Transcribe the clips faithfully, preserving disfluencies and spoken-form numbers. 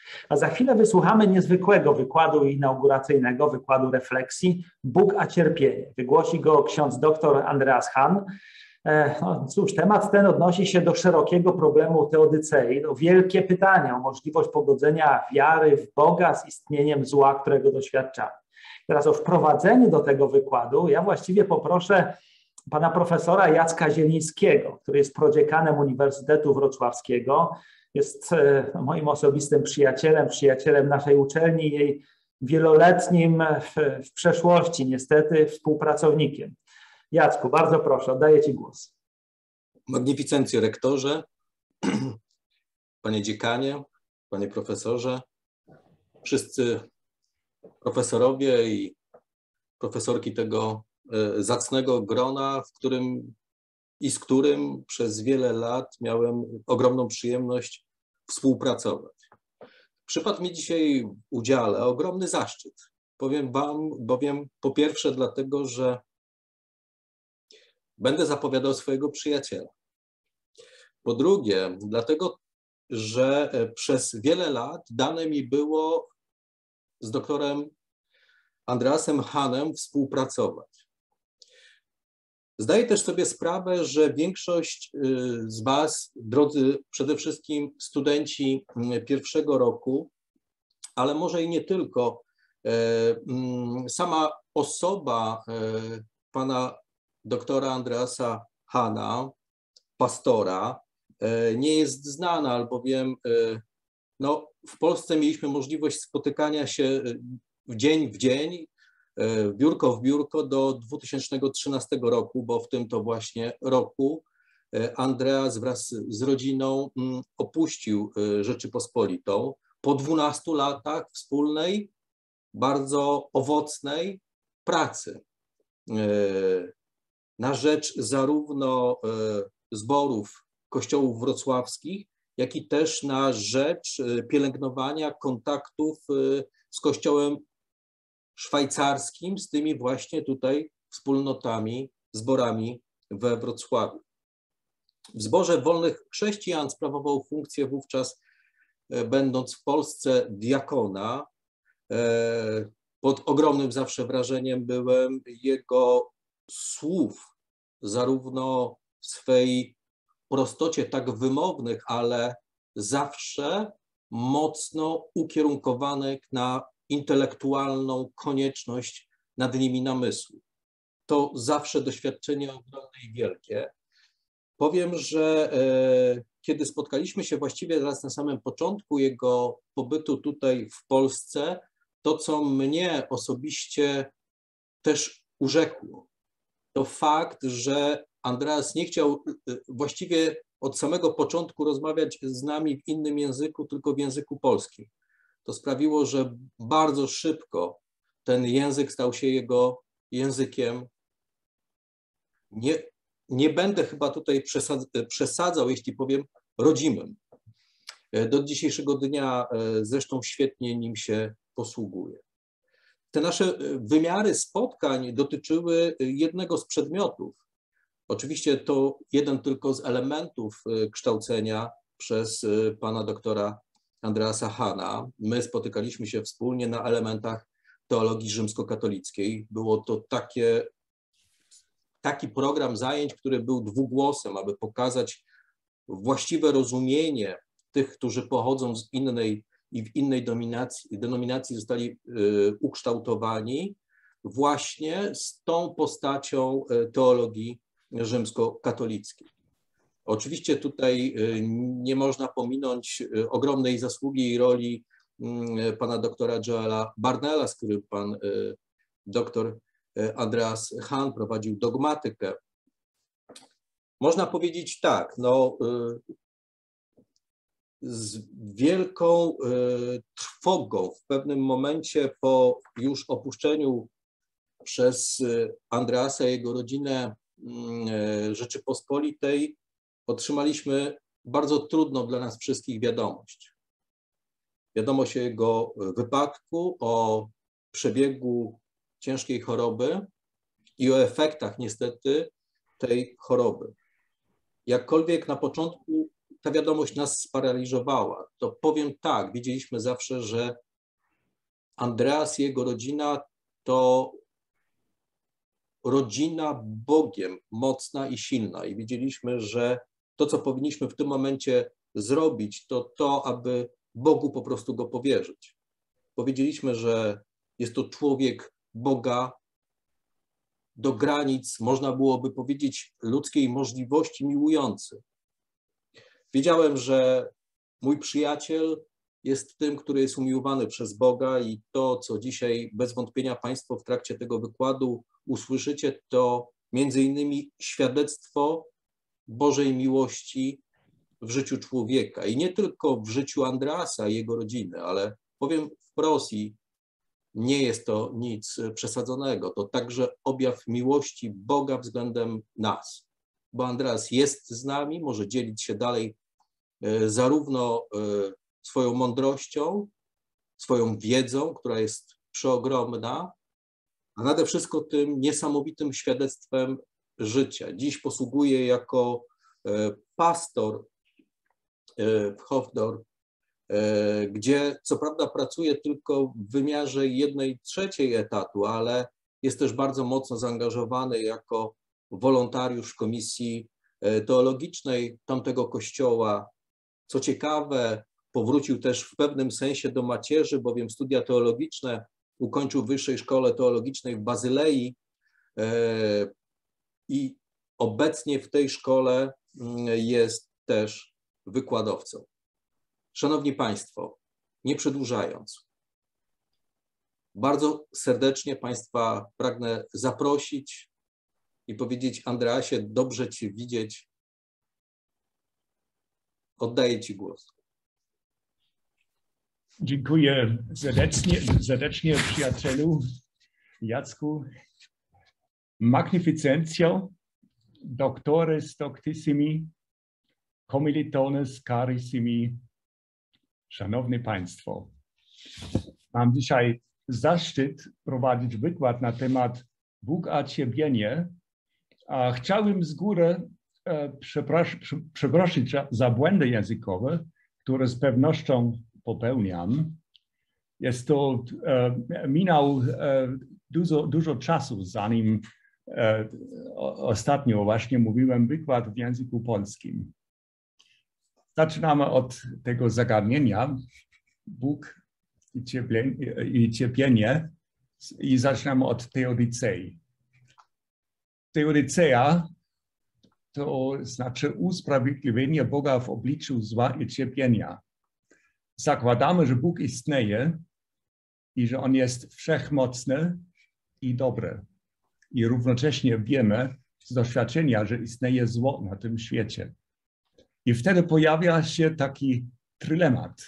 A za chwilę wysłuchamy niezwykłego wykładu inauguracyjnego, wykładu refleksji Bóg a cierpienie. Wygłosi go ksiądz dr Andreas Hahn. No cóż, temat ten odnosi się do szerokiego problemu teodycei, do wielkie pytania o możliwość pogodzenia wiary w Boga z istnieniem zła, którego doświadczamy. Teraz o wprowadzenie do tego wykładu ja właściwie poproszę pana profesora Jacka Zielińskiego, który jest prodziekanem Uniwersytetu Wrocławskiego, jest moim osobistym przyjacielem, przyjacielem naszej uczelni, jej wieloletnim w, w przeszłości niestety współpracownikiem. Jacku, bardzo proszę, oddaję ci głos. Magnificencjo rektorze, panie dziekanie, panie profesorze, wszyscy profesorowie i profesorki tego zacnego grona, w którym i z którym przez wiele lat miałem ogromną przyjemność współpracować. Przypadł mi dzisiaj w udziale ogromny zaszczyt. Powiem wam, bowiem po pierwsze dlatego, że będę zapowiadał swojego przyjaciela. Po drugie, dlatego, że przez wiele lat dane mi było z doktorem Andreasem Hahnem współpracować. Zdaję też sobie sprawę, że większość z was, drodzy przede wszystkim studenci pierwszego roku, ale może i nie tylko, sama osoba pana doktora Andreasa Hahna, pastora, nie jest znana, albowiem no, w Polsce mieliśmy możliwość spotykania się w dzień w dzień, biurko w biurko do dwa tysiące trzynastego roku, bo w tym to właśnie roku Andreas wraz z rodziną opuścił Rzeczypospolitą po dwunastu latach wspólnej, bardzo owocnej pracy na rzecz zarówno zborów kościołów wrocławskich, jak i też na rzecz pielęgnowania kontaktów z kościołem szwajcarskim, z tymi właśnie tutaj wspólnotami, zborami we Wrocławiu. W zborze wolnych chrześcijan sprawował funkcję wówczas, będąc w Polsce diakona. Pod ogromnym zawsze wrażeniem byłem jego słów, zarówno w swej prostocie tak wymownych, ale zawsze mocno ukierunkowanych na intelektualną konieczność nad nimi namysłu. To zawsze doświadczenie ogromne i wielkie. Powiem, że e, kiedy spotkaliśmy się właściwie zaraz na samym początku jego pobytu tutaj w Polsce, to co mnie osobiście też urzekło, to fakt, że Andreas nie chciał właściwie od samego początku rozmawiać z nami w innym języku, tylko w języku polskim. To sprawiło, że bardzo szybko ten język stał się jego językiem. Nie, nie będę chyba tutaj przesadzał, jeśli powiem rodzimym. Do dzisiejszego dnia zresztą świetnie nim się posługuje. Te nasze wymiary spotkań dotyczyły jednego z przedmiotów. Oczywiście to jeden tylko z elementów kształcenia przez pana doktora Andreasa Hahna. My spotykaliśmy się wspólnie na elementach teologii rzymskokatolickiej. Było to takie, taki program zajęć, który był dwugłosem, aby pokazać właściwe rozumienie tych, którzy pochodzą z innej i w innej dominacji, denominacji zostali y, ukształtowani właśnie z tą postacią teologii rzymskokatolickiej. Oczywiście tutaj nie można pominąć ogromnej zasługi i roli pana doktora Joela Barnella, z którym pan doktor Andreas Hahn prowadził dogmatykę. Można powiedzieć tak, no, z wielką trwogą w pewnym momencie po już opuszczeniu przez Andreasa i jego rodzinę Rzeczypospolitej otrzymaliśmy bardzo trudną dla nas wszystkich wiadomość. Wiadomość o jego wypadku, o przebiegu ciężkiej choroby i o efektach niestety tej choroby. Jakkolwiek na początku ta wiadomość nas sparaliżowała. To powiem tak, wiedzieliśmy zawsze, że Andreas i jego rodzina to rodzina Bogiem mocna i silna. I wiedzieliśmy, że to, co powinniśmy w tym momencie zrobić, to to, aby Bogu po prostu go powierzyć. Powiedzieliśmy, że jest to człowiek Boga do granic, można byłoby powiedzieć, ludzkiej możliwości miłujący. Wiedziałem, że mój przyjaciel jest tym, który jest umiłowany przez Boga i to, co dzisiaj bez wątpienia Państwo w trakcie tego wykładu usłyszycie, to między innymi świadectwo Bożej miłości w życiu człowieka i nie tylko w życiu Andreasa i jego rodziny, ale powiem wprost i nie jest to nic przesadzonego, to także objaw miłości Boga względem nas, bo Andreas jest z nami, może dzielić się dalej zarówno swoją mądrością, swoją wiedzą, która jest przeogromna, a nade wszystko tym niesamowitym świadectwem życia. Dziś posługuje jako pastor w Hofdorf, gdzie co prawda pracuje tylko w wymiarze jednej trzeciej etatu, ale jest też bardzo mocno zaangażowany jako wolontariusz komisji teologicznej tamtego kościoła. Co ciekawe, powrócił też w pewnym sensie do macierzy, bowiem studia teologiczne ukończył w Wyższej Szkole Teologicznej w Bazylei i obecnie w tej szkole jest też wykładowcą. Szanowni Państwo, nie przedłużając, bardzo serdecznie Państwa pragnę zaprosić i powiedzieć: Andreasie, dobrze Cię widzieć. Oddaję Ci głos. Dziękuję serdecznie, serdecznie przyjacielu Jacku. Magnificencjo, doctores doctissimi, commilitones carissimi, szanowni Państwo. Mam dzisiaj zaszczyt prowadzić wykład na temat Bóg a cierpienie. A chciałbym z góry e, przeprosić za błędy językowe, które z pewnością popełniam. Jest to, e, minął e, dużo, dużo czasu, zanim e, o, ostatnio właśnie mówiłem wykład w języku polskim. Zaczynamy od tego zagadnienia, Bóg i cierpienie, i cierpienie, i zaczynamy od teodycei. Teodyceja to znaczy usprawiedliwienie Boga w obliczu zła i cierpienia. Zakładamy, że Bóg istnieje i że On jest wszechmocny i dobry. I równocześnie wiemy z doświadczenia, że istnieje zło na tym świecie. I wtedy pojawia się taki trylemat.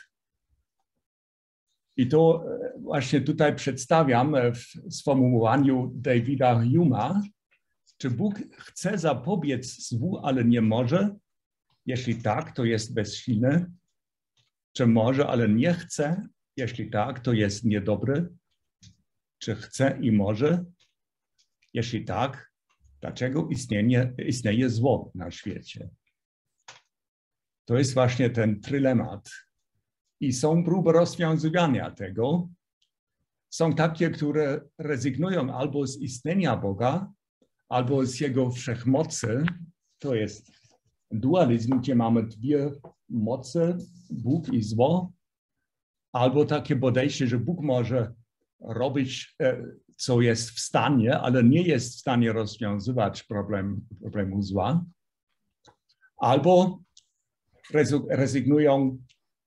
I to właśnie tutaj przedstawiam w sformułowaniu Davida Humea. Czy Bóg chce zapobiec złu, ale nie może? Jeśli tak, to jest bezsilny. Czy może, ale nie chce? Jeśli tak, to jest niedobry. Czy chce i może? Jeśli tak, dlaczego istnieje, istnieje zło na świecie? To jest właśnie ten trylemat. I są próby rozwiązywania tego. Są takie, które rezygnują albo z istnienia Boga, albo z Jego wszechmocy. To jest dualizm, gdzie mamy dwie moce, Bóg i zło. Albo takie podejście, że Bóg może robić, co jest w stanie, ale nie jest w stanie rozwiązywać problem, problemu zła. Albo rezygnują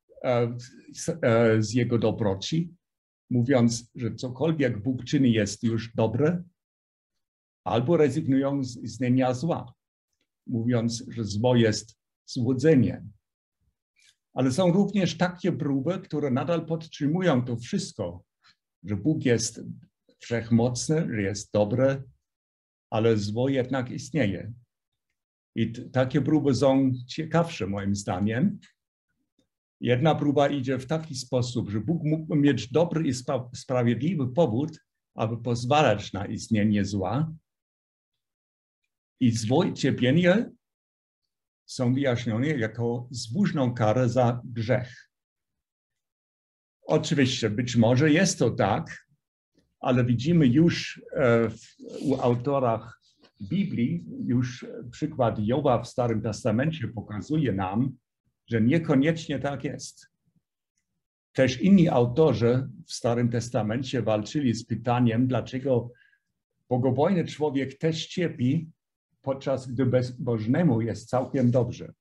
z Jego dobroci, mówiąc, że cokolwiek Bóg czyni jest już dobre, albo rezygnują z istnienia zła, mówiąc, że zło jest złudzeniem. Ale są również takie próby, które nadal podtrzymują to wszystko, że Bóg jest wszechmocny, że jest dobry, ale zło jednak istnieje. I takie próby są ciekawsze moim zdaniem. Jedna próba idzie w taki sposób, że Bóg mógłby mieć dobry i spra sprawiedliwy powód, aby pozwalać na istnienie zła. I zło i cierpienie są wyjaśnione jako zbóżną karę za grzech. Oczywiście, być może jest to tak, ale widzimy już w, u autorach Biblii, już przykład Joba w Starym Testamencie pokazuje nam, że niekoniecznie tak jest. Też inni autorzy w Starym Testamencie walczyli z pytaniem, dlaczego bogobojny człowiek też cierpi, podczas gdy bezbożnemu jest całkiem dobrze.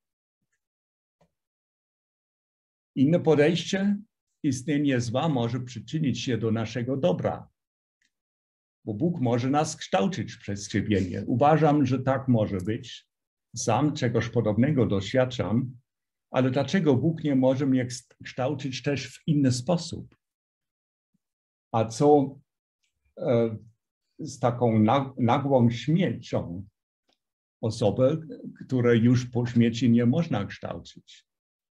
Inne podejście, istnienie zła może przyczynić się do naszego dobra, bo Bóg może nas kształcić przez cierpienie. Uważam, że tak może być. Sam czegoś podobnego doświadczam, ale dlaczego Bóg nie może mnie kształcić też w inny sposób? A co e, z taką nagłą śmiercią osoby, które już po śmierci nie można kształcić?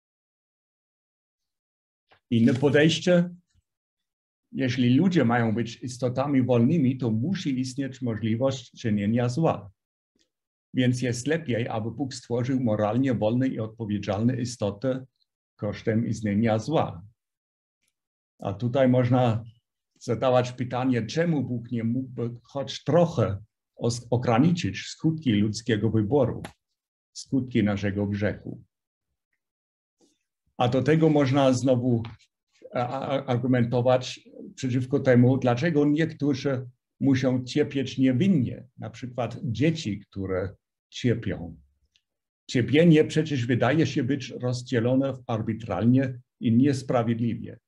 Inne podejście, jeśli ludzie mają być istotami wolnymi, to musi istnieć możliwość czynienia zła. Więc jest lepiej, aby Bóg stworzył moralnie wolne i odpowiedzialne istoty kosztem istnienia zła. A tutaj można zadawać pytanie, czemu Bóg nie mógłby choć trochę ograniczyć skutki ludzkiego wyboru, skutki naszego grzechu. A do tego można znowu argumentować przeciwko temu, dlaczego niektórzy muszą cierpieć niewinnie, na przykład dzieci, które cierpią. Cierpienie przecież wydaje się być rozdzielone arbitralnie i niesprawiedliwie.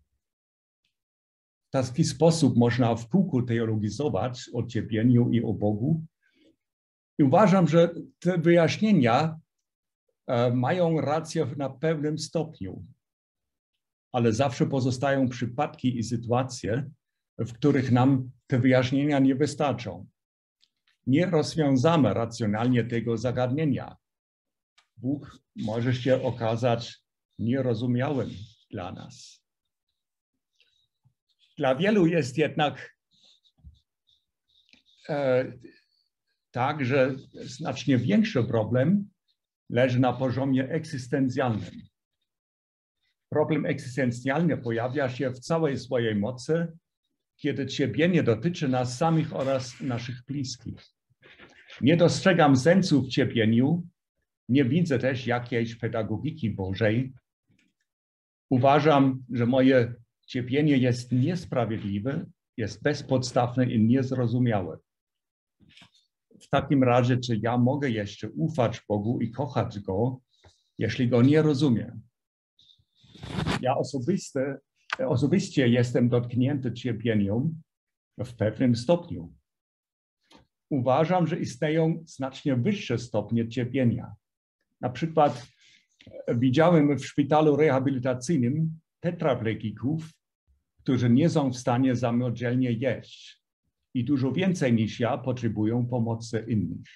W taki sposób można w kółku teologizować o cierpieniu i o Bogu. I uważam, że te wyjaśnienia mają rację na pewnym stopniu, ale zawsze pozostają przypadki i sytuacje, w których nam te wyjaśnienia nie wystarczą. Nie rozwiązamy racjonalnie tego zagadnienia. Bóg może się okazać nierozumiałym dla nas. Dla wielu jest jednak e, tak, że znacznie większy problem leży na poziomie egzystencjalnym. Problem egzystencjalny pojawia się w całej swojej mocy, kiedy cierpienie dotyczy nas samych oraz naszych bliskich. Nie dostrzegam sensu w cierpieniu, nie widzę też jakiejś pedagogiki Bożej. Uważam, że moje cierpienie jest niesprawiedliwe, jest bezpodstawne i niezrozumiałe. W takim razie, czy ja mogę jeszcze ufać Bogu i kochać Go, jeśli Go nie rozumiem? Ja osobiste, osobiście jestem dotknięty cierpieniem w pewnym stopniu. Uważam, że istnieją znacznie wyższe stopnie cierpienia. Na przykład widziałem w szpitalu rehabilitacyjnym tetraplegików, którzy nie są w stanie samodzielnie jeść i dużo więcej niż ja potrzebują pomocy innych.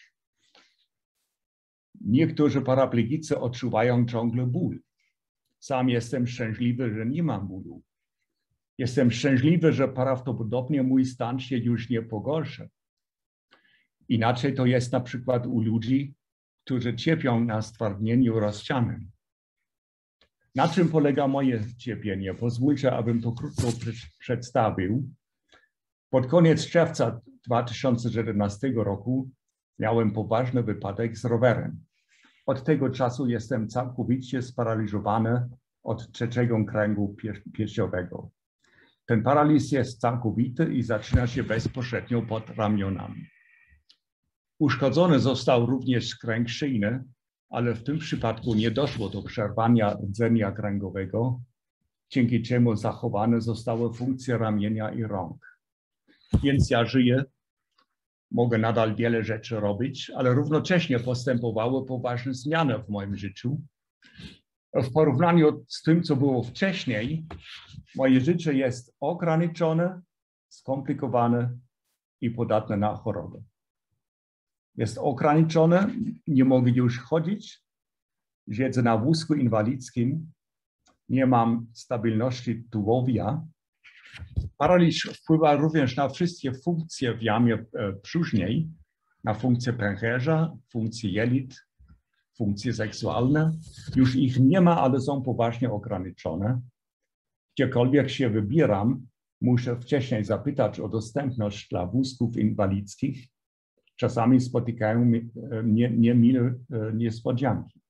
Niektórzy paraplegicy odczuwają ciągle ból. Sam jestem szczęśliwy, że nie mam bólu. Jestem szczęśliwy, że prawdopodobnie mój stan się już nie pogorszy. Inaczej to jest na przykład u ludzi, którzy cierpią na stwardnieniu rozsianym. Na czym polega moje cierpienie? Pozwólcie, abym to krótko przedstawił. Pod koniec czerwca dwa tysiące siedemnastego roku miałem poważny wypadek z rowerem. Od tego czasu jestem całkowicie sparaliżowany od trzeciego kręgu piersiowego. Ten paraliż jest całkowity i zaczyna się bezpośrednio pod ramionami. Uszkodzony został również kręg szyjny, ale w tym przypadku nie doszło do przerwania rdzenia kręgowego, dzięki czemu zachowane zostały funkcje ramienia i rąk. Więc ja żyję, mogę nadal wiele rzeczy robić, ale równocześnie postępowały poważne zmiany w moim życiu. W porównaniu z tym, co było wcześniej, moje życie jest ograniczone, skomplikowane i podatne na chorobę. Jest ograniczone, nie mogę już chodzić, siedzę na wózku inwalidzkim, nie mam stabilności tułowia. Paraliż wpływa również na wszystkie funkcje w jamie brzusznej, na funkcję pęcherza, funkcję jelit, funkcje seksualne. Już ich nie ma, ale są poważnie ograniczone. Gdziekolwiek się wybieram, muszę wcześniej zapytać o dostępność dla wózków inwalidzkich. Czasami spotykają mnie niemile niespodzianki.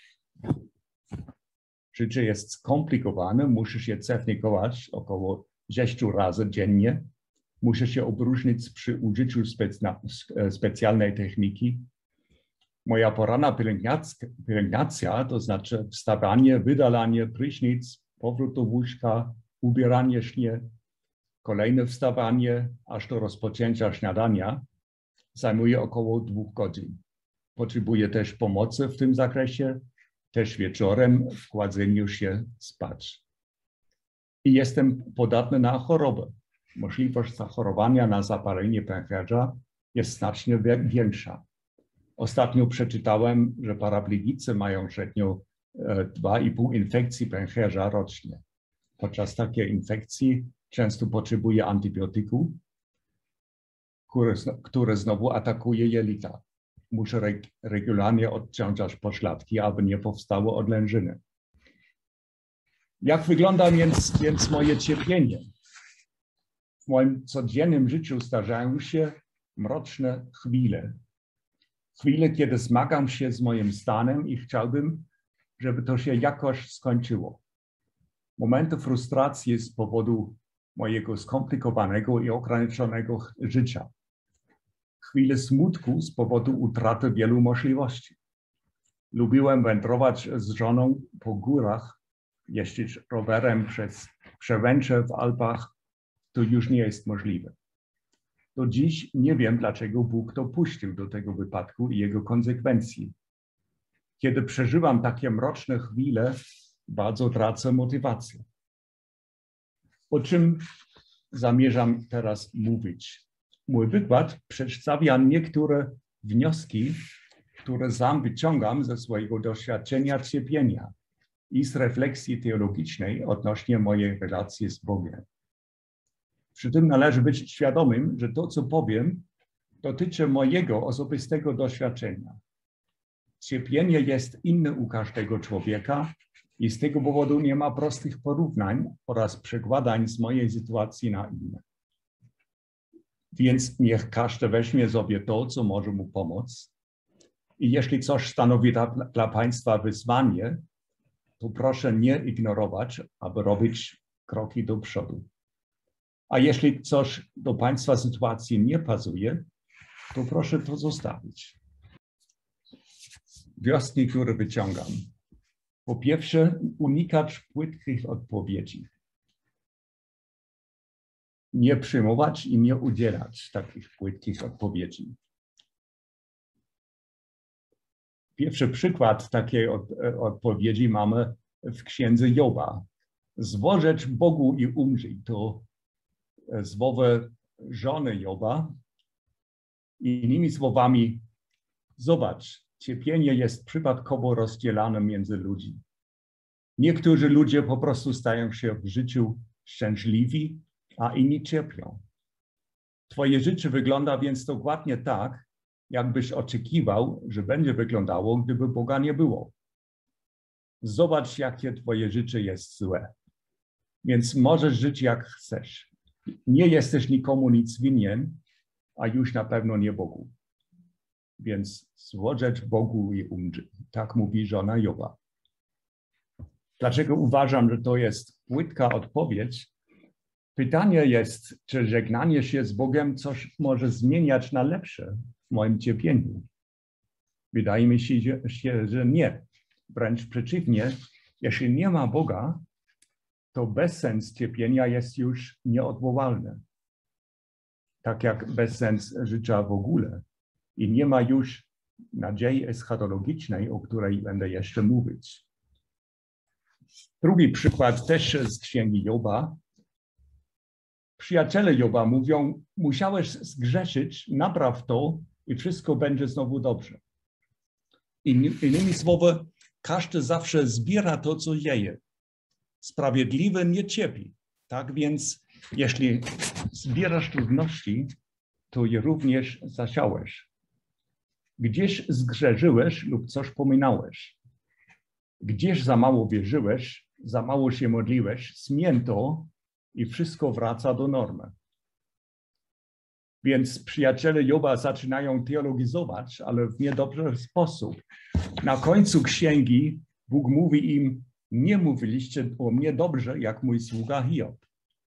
Życie jest skomplikowane, muszę się cefnikować około sześciu razy dziennie. Muszę się obróżnić przy użyciu specjalnej techniki. Moja poranna pielęgnacja, to znaczy wstawanie, wydalanie, prysznic, powrót do łóżka, ubieranie się, kolejne wstawanie, aż do rozpoczęcia śniadania, zajmuje około dwóch godzin. Potrzebuję też pomocy w tym zakresie, też wieczorem w kładzeniu się spać. I jestem podatny na chorobę. Możliwość zachorowania na zapalenie pęcherza jest znacznie większa. Ostatnio przeczytałem, że paraplegicy mają średnio dwa i pół infekcji pęcherza rocznie. Podczas takiej infekcji często potrzebuje antybiotyku, które, które znowu atakuje jelita. Muszę regularnie odciążać pośladki, aby nie powstało odlężyny. Jak wygląda więc, więc moje cierpienie? W moim codziennym życiu zdarzają się mroczne chwile. Chwile, kiedy zmagam się z moim stanem i chciałbym, żeby to się jakoś skończyło. Momenty frustracji z powodu mojego skomplikowanego i ograniczonego życia. Chwile smutku z powodu utraty wielu możliwości. Lubiłem wędrować z żoną po górach, jeździć rowerem przez przełęcze w Alpach. To już nie jest możliwe. Do dziś nie wiem, dlaczego Bóg dopuścił do tego wypadku i jego konsekwencji. Kiedy przeżywam takie mroczne chwile, bardzo tracę motywację. O czym zamierzam teraz mówić? Mój wykład przedstawia niektóre wnioski, które sam wyciągam ze swojego doświadczenia cierpienia i z refleksji teologicznej odnośnie mojej relacji z Bogiem. Przy tym należy być świadomym, że to, co powiem, dotyczy mojego osobistego doświadczenia. Cierpienie jest inne u każdego człowieka i z tego powodu nie ma prostych porównań oraz przekładań z mojej sytuacji na inne. Więc niech każdy weźmie sobie to, co może mu pomóc. I jeśli coś stanowi dla, dla Państwa wyzwanie, to proszę nie ignorować, aby robić kroki do przodu. A jeśli coś do Państwa sytuacji nie pasuje, to proszę to zostawić. Wnioski, które wyciągam. Po pierwsze, unikać płytkich odpowiedzi. Nie przyjmować i nie udzielać takich płytkich odpowiedzi. Pierwszy przykład takiej od, odpowiedzi mamy w księdze Joba. Złożeć Bogu i umrzyj. To słowo żony Joba. Innymi słowami, zobacz, cierpienie jest przypadkowo rozdzielane między ludzi. Niektórzy ludzie po prostu stają się w życiu szczęśliwi, a inni cierpią. Twoje życie wygląda więc dokładnie tak, jakbyś oczekiwał, że będzie wyglądało, gdyby Boga nie było. Zobacz, jakie twoje życie jest złe. Więc możesz żyć jak chcesz. Nie jesteś nikomu nic winien, a już na pewno nie Bogu. Więc złożeć Bogu i umrzyj. Tak mówi żona Joba. Dlaczego uważam, że to jest płytka odpowiedź? Pytanie jest, czy żegnanie się z Bogiem coś może zmieniać na lepsze w moim cierpieniu? Wydaje mi się, że nie. Wręcz przeciwnie, jeśli nie ma Boga, to bezsens cierpienia jest już nieodwołalny. Tak jak bezsens życia w ogóle. I nie ma już nadziei eschatologicznej, o której będę jeszcze mówić. Drugi przykład też z księgi Joba. Przyjaciele Joba mówią, musiałeś zgrzeszyć, napraw to i wszystko będzie znowu dobrze. Innymi słowy, każdy zawsze zbiera to, co jeje. Sprawiedliwy nie cierpi. Tak więc, jeśli zbierasz trudności, to je również zasiałeś. Gdzieś zgrzeszyłeś lub coś pominąłeś. Gdzieś za mało wierzyłeś, za mało się modliłeś, zmień to i wszystko wraca do normy. Więc przyjaciele Joba zaczynają teologizować, ale w niedobry sposób. Na końcu księgi Bóg mówi im, nie mówiliście o mnie dobrze, jak mój sługa Hiob.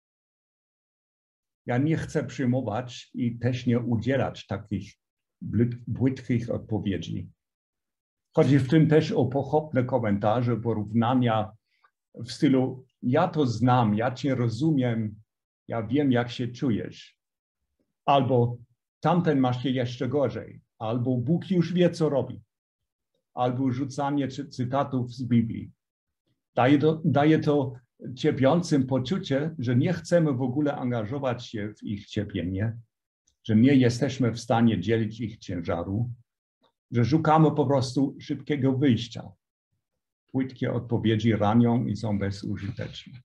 Ja nie chcę przyjmować i też nie udzielać takich błytkich odpowiedzi. Chodzi w tym też o pochopne komentarze, porównania w stylu ja to znam, ja cię rozumiem, ja wiem, jak się czujesz. Albo tamten ma się jeszcze gorzej, albo Bóg już wie, co robi. Albo rzucanie cytatów z Biblii. Daje to, daje to cierpiącym poczucie, że nie chcemy w ogóle angażować się w ich cierpienie, że nie jesteśmy w stanie dzielić ich ciężaru, że szukamy po prostu szybkiego wyjścia. Płytkie odpowiedzi ranią i są bezużyteczne.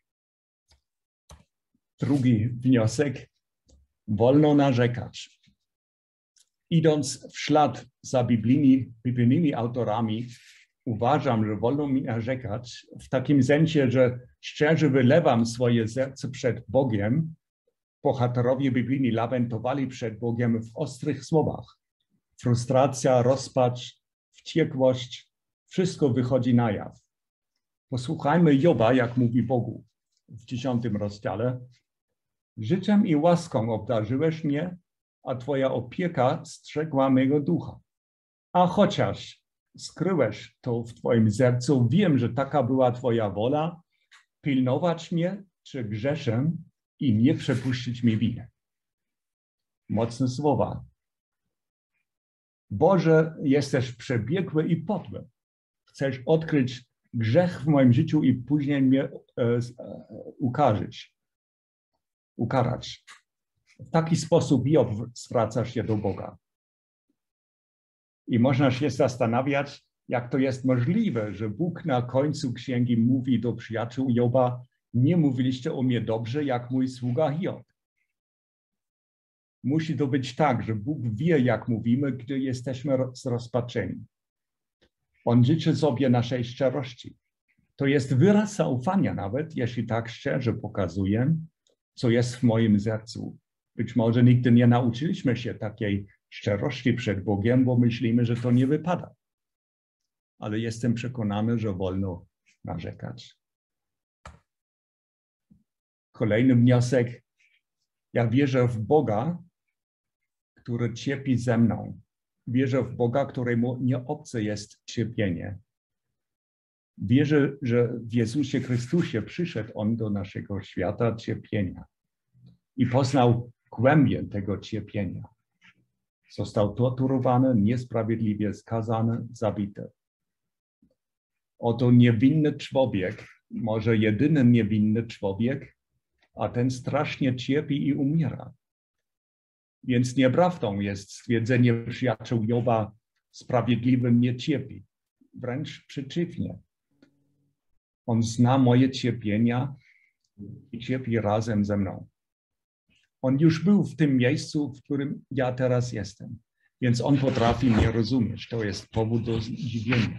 Drugi wniosek. Wolno narzekać. Idąc w ślad za biblijnymi, biblijnymi autorami, uważam, że wolno mi narzekać w takim sensie, że szczerze wylewam swoje serce przed Bogiem. Bohaterowie biblijni lamentowali przed Bogiem w ostrych słowach. Frustracja, rozpacz, wściekłość, wszystko wychodzi na jaw. Posłuchajmy Joba, jak mówi Bogu w dziesiątym rozdziale. Życzem i łaską obdarzyłeś mnie, a Twoja opieka strzegła mego ducha. A chociaż skryłeś to w Twoim sercu, wiem, że taka była Twoja wola, pilnować mnie, czy grzeszę i nie przepuścić mi winy. Mocne słowa. Boże, jesteś przebiegły i podły. Chcesz odkryć grzech w moim życiu i później mnie e, e, ukarać. ukarać. W taki sposób Job zwraca się do Boga. I można się zastanawiać, jak to jest możliwe, że Bóg na końcu księgi mówi do przyjaciół Joba, nie mówiliście o mnie dobrze, jak mój sługa Hiob. Musi to być tak, że Bóg wie, jak mówimy, gdy jesteśmy zrozpaczeni. On życzy sobie naszej szczerości. To jest wyraz zaufania nawet, jeśli tak szczerze pokazuję, co jest w moim sercu. Być może nigdy nie nauczyliśmy się takiej szczerości przed Bogiem, bo myślimy, że to nie wypada. Ale jestem przekonany, że wolno narzekać. Kolejny wniosek. Ja wierzę w Boga, który cierpi ze mną. Wierzę w Boga, któremu nie obce jest cierpienie. Wierzę, że w Jezusie Chrystusie przyszedł On do naszego świata cierpienia i poznał głębię tego cierpienia. Został torturowany, niesprawiedliwie skazany, zabity. Oto niewinny człowiek, może jedyny niewinny człowiek, a ten strasznie cierpi i umiera. Więc nieprawdą jest stwierdzenie przyjaciół Joba, sprawiedliwy nie cierpi. Wręcz przeciwnie. On zna moje cierpienia i cierpi razem ze mną. On już był w tym miejscu, w którym ja teraz jestem. Więc on potrafi mnie rozumieć. To jest powód do zdziwienia.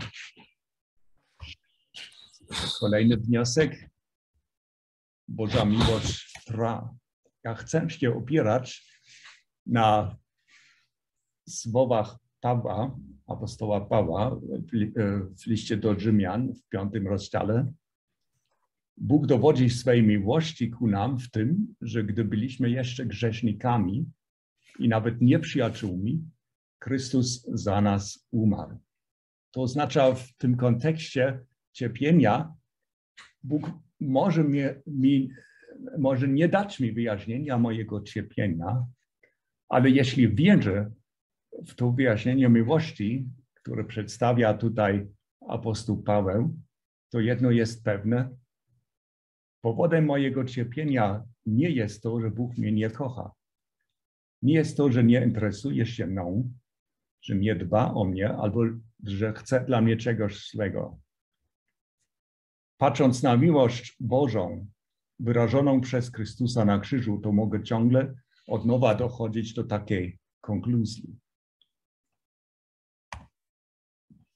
Kolejny wniosek. Boża miłość trwa. Ja chcę się opierać na słowach Pawła, apostoła Pawła w liście do Rzymian w piątym rozdziale. Bóg dowodzi swej miłości ku nam w tym, że gdy byliśmy jeszcze grzesznikami i nawet nieprzyjaciółmi, Chrystus za nas umarł. To oznacza w tym kontekście cierpienia, Bóg może, mnie, mi, może nie dać mi wyjaśnienia mojego cierpienia, ale jeśli wierzę w to wyjaśnienie miłości, które przedstawia tutaj apostoł Paweł, to jedno jest pewne. Powodem mojego cierpienia nie jest to, że Bóg mnie nie kocha. Nie jest to, że nie interesuje się mną, że nie dba o mnie, albo że chce dla mnie czegoś złego. Patrząc na miłość Bożą wyrażoną przez Chrystusa na krzyżu, to mogę ciągle od nowa dochodzić do takiej konkluzji.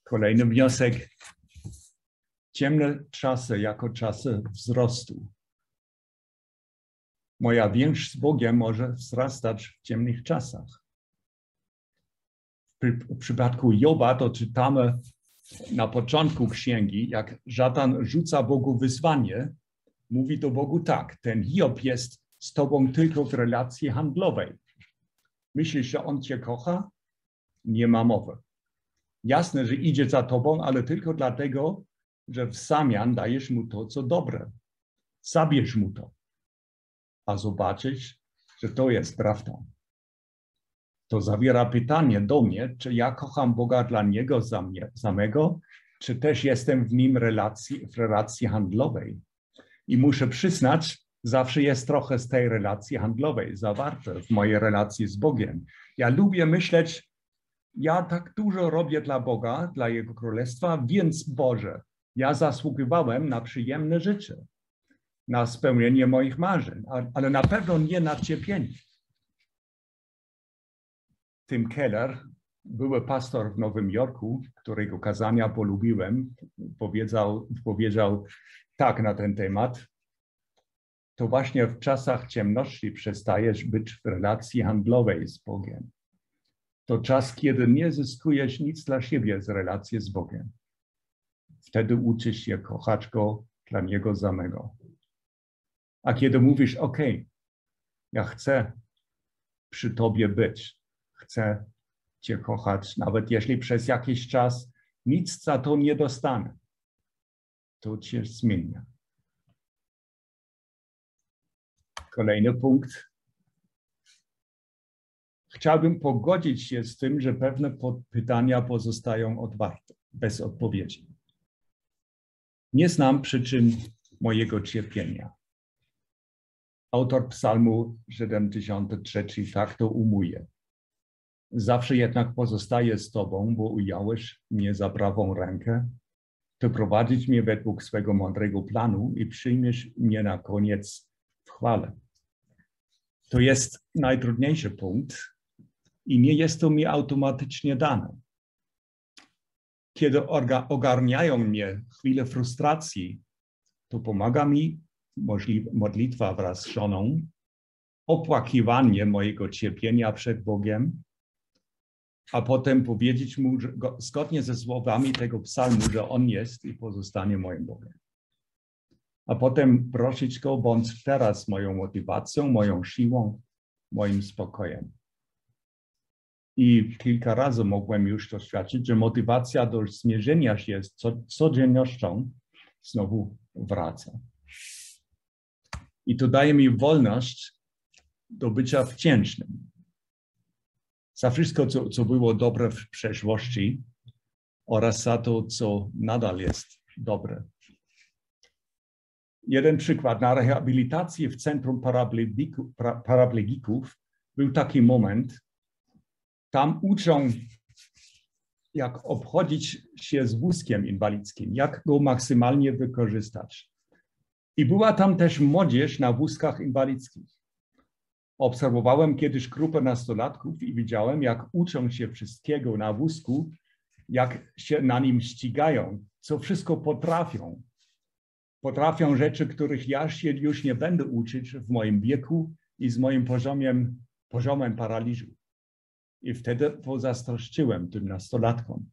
Kolejny wniosek. Ciemne czasy jako czasy wzrostu. Moja więź z Bogiem może wzrastać w ciemnych czasach. W przypadku Joba to czytamy na początku księgi, jak szatan rzuca Bogu wyzwanie, mówi do Bogu tak, ten Job jest z tobą tylko w relacji handlowej. Myślisz, że on cię kocha? Nie ma mowy. Jasne, że idzie za tobą, ale tylko dlatego, że w zamian dajesz mu to, co dobre. Zabierz mu to. A zobaczysz, że to jest prawda. To zawiera pytanie do mnie, czy ja kocham Boga dla Niego samego, czy też jestem w Nim relacji, w relacji handlowej. I muszę przyznać, zawsze jest trochę z tej relacji handlowej zawarte w mojej relacji z Bogiem. Ja lubię myśleć, ja tak dużo robię dla Boga, dla Jego Królestwa, więc Boże, ja zasługiwałem na przyjemne życie, na spełnienie moich marzeń, ale na pewno nie na cierpienie. Tim Keller, były pastor w Nowym Jorku, którego kazania polubiłem, powiedział, powiedział tak na ten temat. To właśnie w czasach ciemności przestajesz być w relacji handlowej z Bogiem. To czas, kiedy nie zyskujesz nic dla siebie z relacji z Bogiem. Wtedy uczysz się kochać Go dla Niego samego. A kiedy mówisz, ok, ja chcę przy Tobie być, chcę Cię kochać, nawet jeśli przez jakiś czas nic za to nie dostanę, to Cię zmienia. Kolejny punkt. Chciałbym pogodzić się z tym, że pewne pytania pozostają otwarte, bez odpowiedzi. Nie znam przyczyn mojego cierpienia. Autor Psalmu siedemdziesiątego trzeciego tak to umuje. Zawsze jednak pozostaję z Tobą, bo ująłeś mnie za prawą rękę, to prowadzić mnie według swego mądrego planu i przyjmiesz mnie na koniec w chwale. To jest najtrudniejszy punkt i nie jest to mi automatycznie dane. Kiedy ogarniają mnie chwile frustracji, to pomaga mi modlitwa wraz z żoną, opłakiwanie mojego cierpienia przed Bogiem, a potem powiedzieć mu, że zgodnie ze słowami tego psalmu, że On jest i pozostanie moim Bogiem. A potem prosić Go, bądź teraz moją motywacją, moją siłą, moim spokojem. I kilka razy mogłem już doświadczyć, że motywacja do zmierzenia się z codziennością znowu wraca. I to daje mi wolność do bycia wdzięcznym za wszystko, co, co było dobre w przeszłości oraz za to, co nadal jest dobre. Jeden przykład. Na rehabilitacji w Centrum Paraplegików, Paraplegików był taki moment. Tam uczą, jak obchodzić się z wózkiem inwalidzkim, jak go maksymalnie wykorzystać. I była tam też młodzież na wózkach inwalidzkich. Obserwowałem kiedyś grupę nastolatków i widziałem, jak uczą się wszystkiego na wózku, jak się na nim ścigają, co wszystko potrafią. Potrafią rzeczy, których ja się już nie będę uczyć w moim wieku i z moim poziomem, poziomem paraliżu. I wtedy pozazdrościłem tym nastolatkom.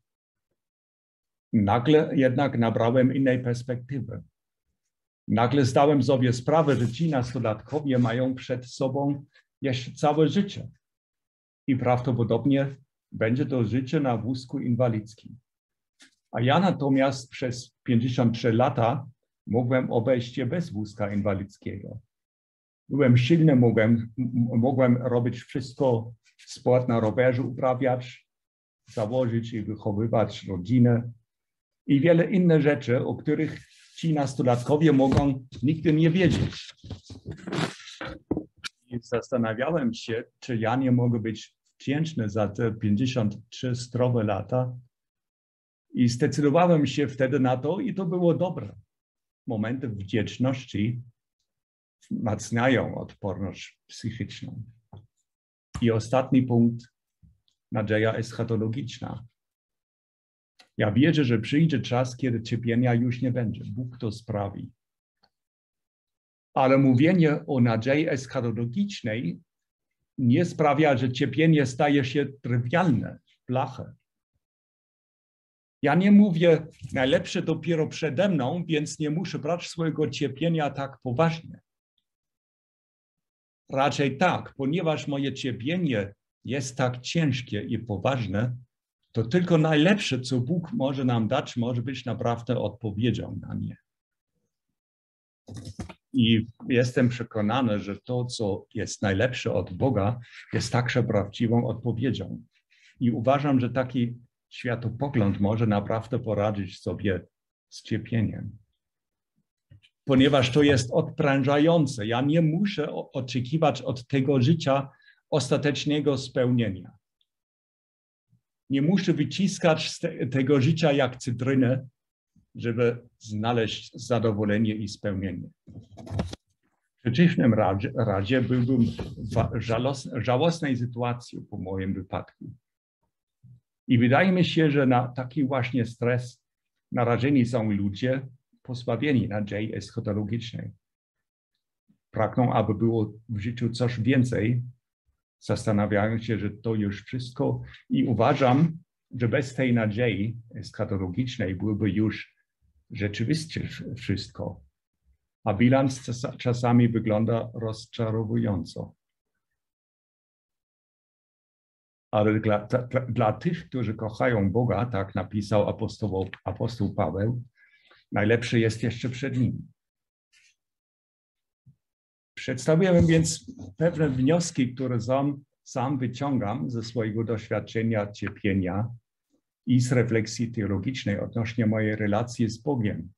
Nagle jednak nabrałem innej perspektywy. Nagle zdałem sobie sprawę, że ci nastolatkowie mają przed sobą jeszcze całe życie. I prawdopodobnie będzie to życie na wózku inwalidzkim. A ja natomiast przez pięćdziesiąt trzy lata mogłem obejść się bez wózka inwalidzkiego. Byłem silny, mogłem, mogłem robić wszystko, sport na rowerze uprawiać, założyć i wychowywać rodzinę i wiele innych rzeczy, o których ci nastolatkowie mogą nigdy nie wiedzieć. I zastanawiałem się, czy ja nie mogę być wdzięczny za te pięćdziesiąt trzy zdrowe lata. I zdecydowałem się wtedy na to i to było dobre. Momenty wdzięczności wzmacniają odporność psychiczną. I ostatni punkt, nadzieja eschatologiczna. Ja wierzę, że przyjdzie czas, kiedy cierpienia już nie będzie. Bóg to sprawi. Ale mówienie o nadziei eschatologicznej nie sprawia, że cierpienie staje się trywialne, blache. Ja nie mówię, najlepsze dopiero przede mną, więc nie muszę brać swojego cierpienia tak poważnie. Raczej tak, ponieważ moje cierpienie jest tak ciężkie i poważne, to tylko najlepsze, co Bóg może nam dać, może być naprawdę odpowiedzią na nie. I jestem przekonany, że to, co jest najlepsze od Boga, jest także prawdziwą odpowiedzią. I uważam, że taki światopogląd może naprawdę poradzić sobie z cierpieniem. Ponieważ to jest odprężające. Ja nie muszę oczekiwać od tego życia ostatecznego spełnienia. Nie muszę wyciskać z te, tego życia jak cytrynę, żeby znaleźć zadowolenie i spełnienie. W przeciwnym razie, razie byłbym w żalos, żałosnej sytuacji po moim wypadku. I wydaje mi się, że na taki właśnie stres narażeni są ludzie pozbawieni nadziei eschatologicznej. Pragną, aby było w życiu coś więcej, zastanawiają się, że to już wszystko i uważam, że bez tej nadziei eschatologicznej byłoby już rzeczywiście wszystko. A bilans czasami wygląda rozczarowująco. Ale dla, dla, dla tych, którzy kochają Boga, tak napisał apostoł, apostoł Paweł, najlepsze jest jeszcze przed nimi. Przedstawiłem więc pewne wnioski, które sam, sam wyciągam ze swojego doświadczenia cierpienia i z refleksji teologicznej odnośnie mojej relacji z Bogiem.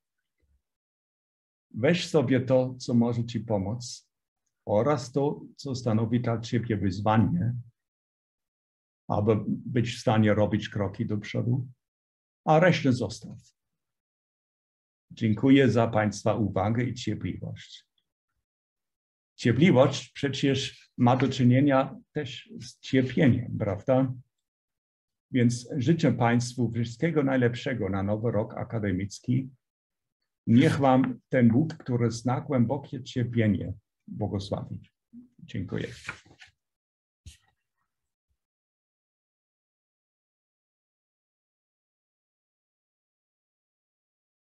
Weź sobie to, co może ci pomóc oraz to, co stanowi dla ciebie wyzwanie, aby być w stanie robić kroki do przodu, a resztę zostaw. Dziękuję za Państwa uwagę i cierpliwość. Cierpliwość przecież ma do czynienia też z cierpieniem, prawda? Więc życzę Państwu wszystkiego najlepszego na nowy rok akademicki. Niech Wam ten Bóg, który zna głębokie cierpienie, błogosławi. Dziękuję.